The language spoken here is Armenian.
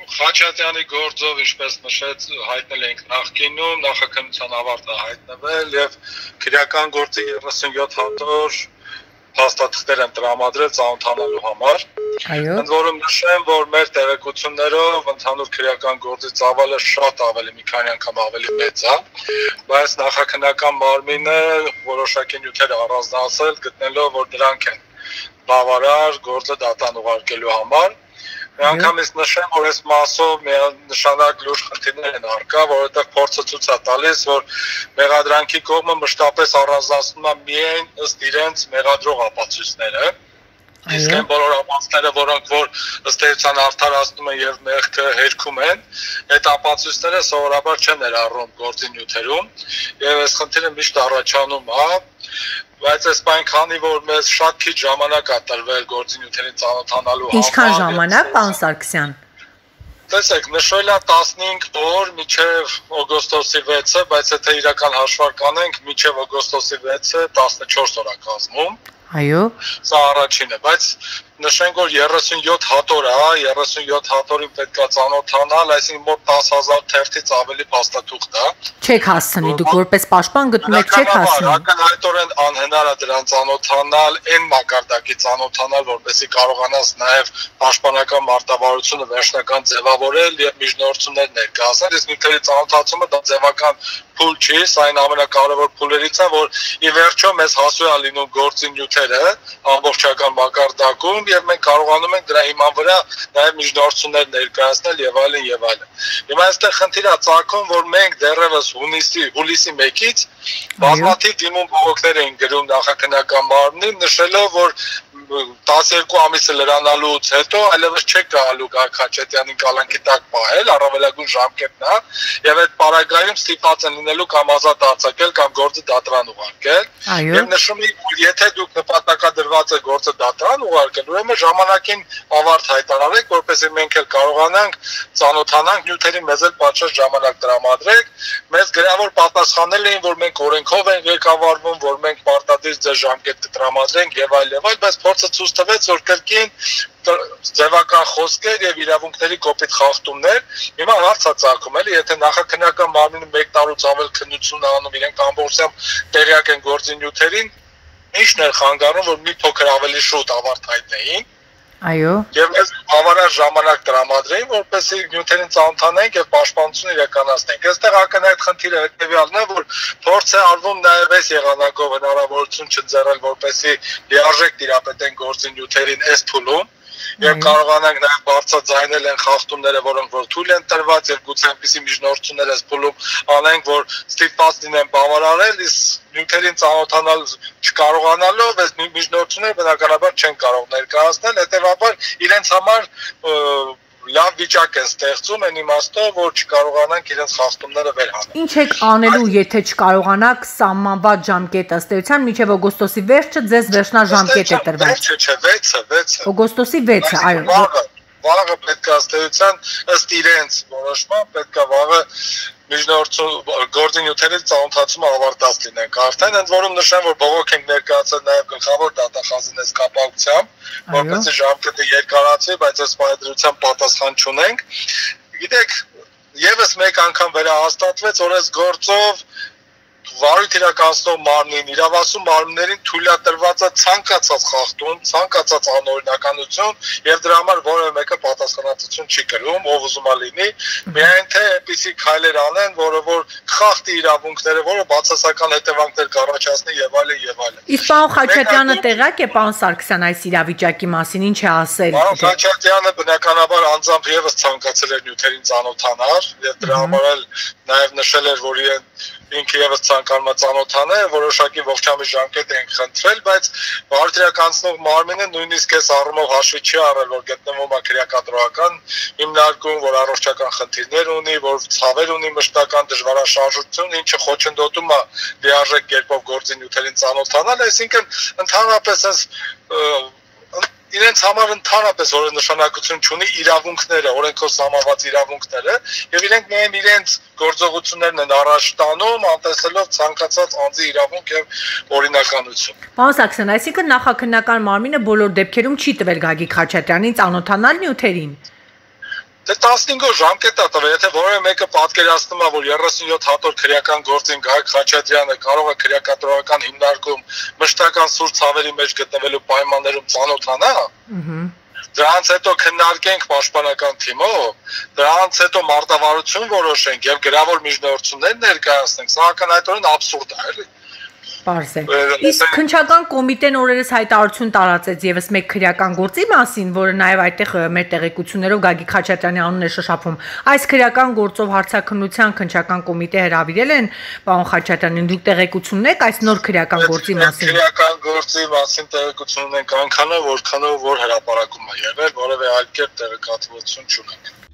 Խաչատյանի գործով ինչպես նշեց հայտնել ենք նախկինում նախաքննության ավարտը հայտնվել եւ քրեական գործի 37 հատոր փաստաթղթեր են տրամադրել ծանոթանալու համար։ Այո։ Ընդ որում նշեմ, որ մեր տեղեկություններով ընդհանուր քրեական գործի ծավալը շատ ավելի մի քանի անգամ ավելի մեծ է, բայց նախաքննական մարմինը որոշակի նյութեր առանձնացել գտնելով, որ դրանք են բավարար գործը դատան ուղարկելու համար։ Միանգամից նշեմ, որ այս մասով նշանակ լուրջ խնդիրներ են առկա, որովհետև փորձը ցույց է տալիս, որ մեղադրանքի կողմը մշտապես առանձնացնում է միայն ըստ իրենց մեղադրող ապացույցները։ Իսկ այն բոլոր ապացույցները, որոնք որ ըստ էության արդարացնում են եւ մեղքը հերքում են, այդ ապացույցները սովորաբար չեն ներառում գործի նյութերում, եւ այս խնդիրը միշտ առաջանում է, բայց այս բան քանի որ մեզ շատ քիչ ժամանակ է տրվել գործի նյութերին ծանոթանալու համար։ Ինչքան ժամանակ, պարոն Սարգսյան։ Տեսեք, նշվել է 15 օր մինչև օգոստոսի 6-ը, բայց եթե իրական հաշվարկ անենք, մինչև օգոստոսի 6-ը 14 օր է կազմում։ Այո։ Սա առաջինը, բայց նշենք, որ 37 հատոր է, 37 հատորին պետք է ծանոթանալ, այսինքն մոտ 10,000 թերթից ավելի փաստաթուղթ է։ Չեք հասցնի, դուք որպես պաշտպան գտնում եք չեք հասցնի։ Ակնհայտորեն անհնար է դրան ծանոթանալ, այն մակարդակի ծանոթանալ, որպեսզի կարողանաս նաև պաշտպանական մարտավարությունը վերջնական ձևավորել եւ միջնորդություններ ներկայացնել, իսկ նյութերի ծանոթացումը դա ձևական փուլ չի, սա այն ամենակարևոր փուլերից է, որ ի վերջո մեզ հասու է լինում գործի նյութերը ամբողջական մակարդակում եւ մենք կարողանում ենք դրա հիման վրա նաեւ միջնորդություններ ներկայացնել եւ այլն եւ այլն։ Հիմա այստեղ խնդիրը ցակում, որ մենք դեռևս հուլիսի 1-ից բազմաթիվ դիմում բողոքներ էին գրում նախաքննական մարմնին, նշելով, որ 12 ամիսը լրանալուց հետո այլևս չեք կարելի Խաչատյանին կալանքի տակ պահել, առավելագույն ժամկետն է, եւ այդ պարագայում ստիպված են լինելու կամ ազատ արձակել կամ գործը դատարան ուղարկել։ Եվ նշում եմ, եթե դուք նպատակադրված եք գործը դատարան ուղարկել, ուրեմն ժամանակին ավարտ հայտարարեք, որպեսզի մենք էլ կարողանանք ծանոթանանք նյութերի մեզ էլ պատշաճ ժամանակ տրամադրեք։ Մեզ գրավոր պատասխանել էին, որ մենք օրենքով ենք ղեկավարվում, որ մենք պարտադիր ձեր ժամկետը տրամադրենք եւ այլ, բայց փորձը ցույց տվեց, որ կրկին ձևական խոսքեր եւ իրավունքների կոպիտ խախտումներ։ Հիմա հարց է ծագում, էլի, եթե նախաքննական մարմինը 1 տարուց ավել քննություն անում, իրենք ամբողջությամբ տեղյակ են գործի նյութերին, ինչն է խանգարում, որ մի փոքր ավելի շուտ ավարտ հայտնեին։ Այո։ Եվ այս բավարար ժամանակ տրամադրեին, որպեսզի նյութերին ծանոթանենք եւ պաշտպանություն իրականացնենք։ Այստեղ ակնհայտ խնդիրը հետեւյալն է, որ փորձ է արվում նաեւ այս եղանակով հնարավորություն չձեռել, որպեսզի լիարժեք տիրապետեն գործի նյութերին այս փուլում։ Եվ կարողանանք նաև բարձրաձայնել են խախտումները, որոնք որ թույլ են տրված, եւ գուցե այնպիսի միջնորդություններ այս փուլում անենք, որ ստիպված լինեն բավարարել, իսկ նյութերին ծանոթանալ չկարողանալով այս միջնորդությունները բնականաբար չեն կարող ներկայացնել, հետեւաբար իրենց համար լավ վիճակ է ստեղծում այն իմաստով, որ չկարողանանք իրենց խախտումները վերհանել։ Ինչ եք անելու, եթե չկարողանաք սահմանված ժամկետը ըստ էության մինչև օգոստոսի վերջը ձեզ վերջնաժամկետ է տրվել։ Վերջը չէ, 6-ը։ Օգոստոսի 6-ը, այո։ Վաղը պետք է ըստ էության ըստ իրենց որոշման պետք է վաղը գործի նյութերի ծանոթացումը ավարտած լինենք արդեն, ընդ որում նշեմ, որ բողոք ենք ներկայացել նաև գլխավոր դատախազին այս կապակցությամբ, որպեսզի ժամկետը երկարացվի, բայց այս պայմանավորությամբ պատասխան չունենք։ Գիտեք, եւս մեկ անգամ վերահաստատվեց, որ այս գործով վարույթ իրականացնող մարմնին, իրավասու մարմիններին թույլատրված է ցանկացած խախտում, ցանկացած անօրինականություն եւ դրա համար որևէ մեկը պատասխանատվություն չի կրում, ով ուզում է լինի, միայն թե այնպիսի քայլեր անեն, որը որ խախտի իրավունքները, որը բացասական հետևանքներ կառաջացնի եւ այլն եւ այլն։ Իսկ պարոն Խաչատյանը տեղյակ է, պարոն Սարգսյան, այս իրավիճակի մասին ինչ է ասել։ Պարոն Խաչատյանը բնականաբար անձամբ եւս ցանկացել էր նյութերին ծանոթանալ եւ դրա համար էլ նաեւ նշել էր, որ ինքը եւս ցանկանում է ծանոթանել, որոշակի ողջամիտ ժամկետ են խնդրել, բայց վարդիրականացնող մարմինը նույնիսկ այս առումով հաշվի չի առել, որ գտնվում է քրեակադրողական հիմնարկում, որ առողջական խնդիրներ ունի, որ ցավեր ունի մշտական դժվարաշարժություն, ինչը խոչընդոտում է լիարժեք կերպով գործի նյութերին ծանոթանալ, այսինքն ընդհանրապես այս իրենց համար ընդհանրապես որը նշանակություն չունի իրավունքները, օրենքով սահմանված իրավունքները, եւ իրենք միայն իրենց գործողություններն են առաջ տանում, անտեսելով ցանկացած անձի իրավունք եւ օրինականություն։ Պարոն Սարգսյան, այսինքն նախաքննական մարմինը բոլոր դեպքերում չի տվել Գագիկ Խաչատյանին ծանոթանալ նյութերին։ Դե 15 ժամկետ է տվել, եթե որևէ մեկը պատկերացնում է, որ 37 հատոր քրեական գործին Գագիկ Խաչատրյանը կարող է քրեակատորական հիմնարկում մշտական սուր ցավերի մեջ գտնվելու պայմաններում ծանոթանա, դրանց հետո քննարկենք պաշտպանական թիմով, դրանց հետո մարտավարություն որոշենք եւ գրավոր միջնորդություններ ներկայացնենք, սա ակնհայտորեն աբսուրդ է, էլի։ Պարզ է։ Իսկ քննչական կոմիտեն օրերս հայտարարություն տարածեց եւս մեկ քրեական գործի մասին, որը նաեւ այդտեղ մեր տեղեկություններով Գագիկ Խաչատրյանի անունն է շշափում։ Այս քրեական գործով հարցաքննության քննչական կոմիտե հրավիրել են պարոն Խաչատրյանին, դուք տեղեկություն ունեք այս նոր քրեական գործի մասին։ Քրեական գործի մասին տեղեկություն ունենք այնքանով, որքանով որ հրապարակում է եղել, որևէ այլ կերպ տեղեկատվություն չունենք։